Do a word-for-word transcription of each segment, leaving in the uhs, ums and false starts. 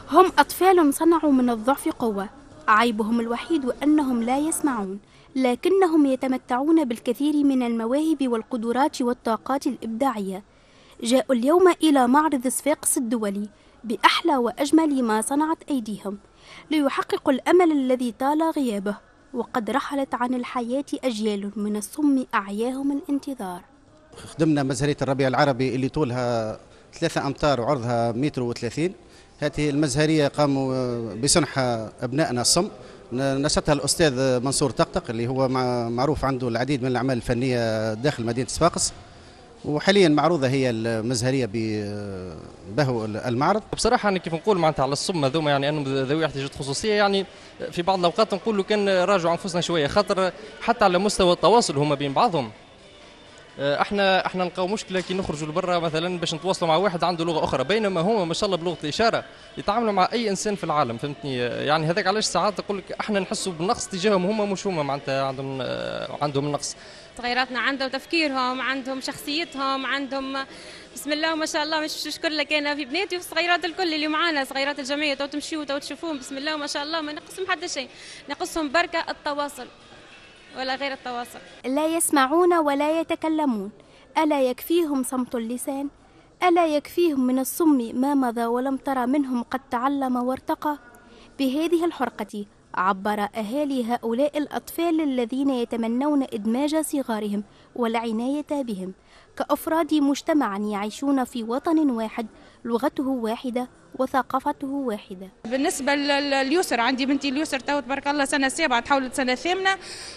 هم أطفال صنعوا من الضعف قوة، عيبهم الوحيد أنهم لا يسمعون، لكنهم يتمتعون بالكثير من المواهب والقدرات والطاقات الإبداعية. جاءوا اليوم إلى معرض صفاقس الدولي بأحلى وأجمل ما صنعت أيديهم ليحققوا الأمل الذي طال غيابه، وقد رحلت عن الحياة أجيال من الصم أعياهم الانتظار. خدمنا مزهرية الربيع العربي اللي طولها ثلاثة أمتار وعرضها متر وثلاثين. هذه المزهرية قاموا بصنعها أبنائنا الصم، نشطها الأستاذ منصور طقطق اللي هو معروف عنده العديد من الأعمال الفنية داخل مدينة صفاقس، وحاليا معروضة هي المزهرية بهو المعرض. بصراحة أنا كيف نقول معناتها على الصم هذوما يعني أنهم ذوي احتياجات خصوصية، يعني في بعض الأوقات نقول له كان راجعوا أنفسنا شوية، خاطر حتى على مستوى التواصل هما بين بعضهم احنا احنا نلقاو مشكله كي نخرجوا لبرا مثلا باش نتواصلوا مع واحد عنده لغه اخرى، بينما هما ما شاء الله بلغه الاشاره يتعاملوا مع اي انسان في العالم، فهمتني؟ يعني هذاك علاش ساعات نقول لك احنا نحسوا بالنقص تجاههم، هما مش هما معناتها عندهم عندهم نقص. صغيراتنا عندهم تفكيرهم، عندهم شخصيتهم، عندهم بسم الله ما شاء الله. مش نشكر لك انا في بناتي وفي الصغيرات الكل اللي معانا، صغيرات الجمعيه تو تمشيوا تو تشوفوهم بسم الله ما شاء الله، ما نقصهم حتى شيء، نقصهم بركه التواصل ولا غير التواصل. لا يسمعون ولا يتكلمون، ألا يكفيهم صمت اللسان؟ ألا يكفيهم من الصم ما مضى ولم ترى منهم قد تعلم وارتقى؟ بهذه الحرقة عبر أهالي هؤلاء الأطفال الذين يتمنون إدماج صغارهم والعناية بهم كأفراد مجتمع يعيشون في وطن واحد، لغته واحدة وثقافته واحدة. بالنسبة لليسر، عندي بنتي اليسر تو تبارك الله سنة سابعة تحولت سنة ثامنة.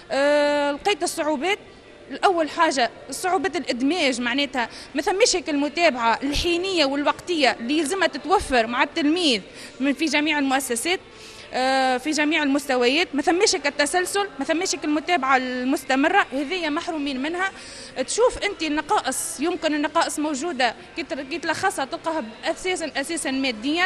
أه لقيت الصعوبات، الأول حاجة صعوبة الإدماج، معناتها ما ثماش هيك المتابعة الحينية والوقتية اللي يلزمها تتوفر مع التلميذ من في جميع المؤسسات في جميع المستويات، ما ثماش هيك التسلسل، ما ثماش هيك المتابعة المستمرة، هذه محرومين منها. تشوف أنت النقائص، يمكن النقائص موجودة كي تلخصها تلقاها أساسا أساسا ماديا.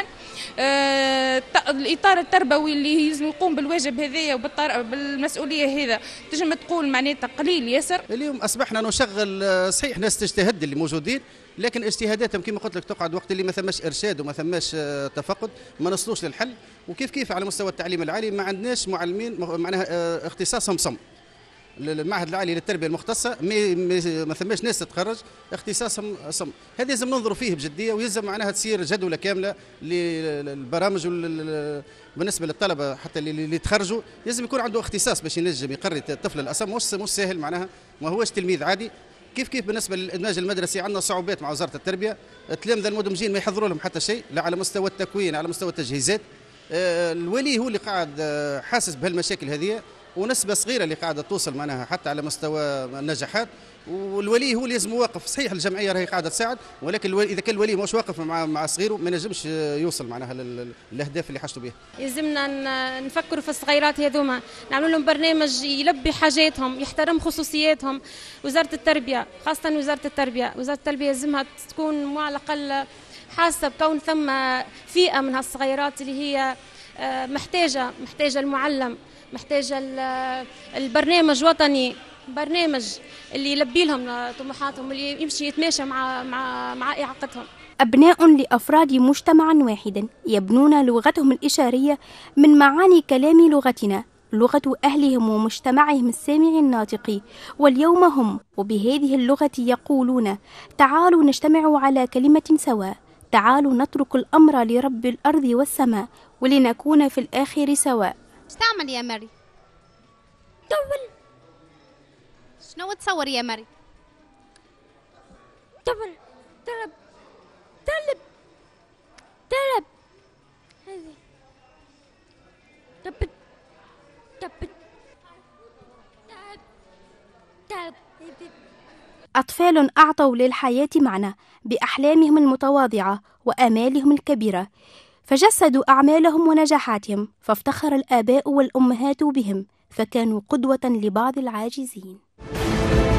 أه الإطار التربوي اللي لازم يقوم بالواجب هذايا وبالمسؤولية هذا تجم تقول معناتها قليل ياسر. اليوم أصبحنا نشغل صحيح ناس تجتهد اللي موجودين، لكن اجتهاداتهم كما قلت لك تقعد وقت اللي ما ثماش ارشاد وما ثماش تفقد ما نصلوش للحل. وكيف كيف على مستوى التعليم العالي ما عندناش معلمين معناها اختصاصهم صم. المعهد العالي للتربيه المختصه ما ثماش ناس تتخرج اختصاصهم صم، هذا لازم ننظروا فيه بجديه، ويلزم معناها تصير جدوله كامله للبرامج بالنسبه للطلبه حتى اللي يتخرجوا لازم يكون عنده اختصاص باش ينجم يقري الطفل الاصم، مش مش سهل معناها ما هوش تلميذ عادي. كيف كيف بالنسبه للادماج المدرسي عندنا صعوبات مع وزاره التربيه، التلامذه المدمجين ما يحضروا لهم حتى شيء، لا على مستوى التكوين على مستوى التجهيزات. الولي هو اللي قاعد حاسس بهالمشاكل هذه، ونسبه صغيره اللي قاعده توصل معناها حتى على مستوى النجاحات، والولي هو لازم يوقف. صحيح الجمعيه راهي قاعده تساعد، ولكن الولي اذا كان الولي مش واقف مع مع صغيره ما ينجمش يوصل معناها للاهداف اللي حاجته بها. يلزمنا نفكروا في الصغيرات هذوما، نعملوا لهم برنامج يلبي حاجاتهم، يحترم خصوصياتهم. وزاره التربيه خاصه وزاره التربيه وزاره التربيه لازمها تكون على الاقل حاسه بكون ثم فئه من هالصغيرات اللي هي محتاجه محتاجه المعلم، محتاجه البرنامج وطني، برنامج اللي يلبي لهم طموحاتهم، اللي يمشي يتماشى مع مع مع اعاقتهم. أبناء لأفراد مجتمع واحد يبنون لغتهم الإشارية من معاني كلام لغتنا، لغة أهلهم ومجتمعهم السامع الناطق. واليوم هم وبهذه اللغة يقولون: تعالوا نجتمع على كلمة سواء، تعالوا نترك الأمر لرب الأرض والسماء ولنكون في الآخر سواء. استعمل يا مري. دول. شنو تصور يا مري؟ دبل دلب دلب دلب هذه دب دب دب. أطفال أعطوا للحياة معنى بأحلامهم المتواضعة وآمالهم الكبيرة، فجسدوا أعمالهم ونجاحاتهم، فافتخر الآباء والأمهات بهم، فكانوا قدوة لبعض العاجزين.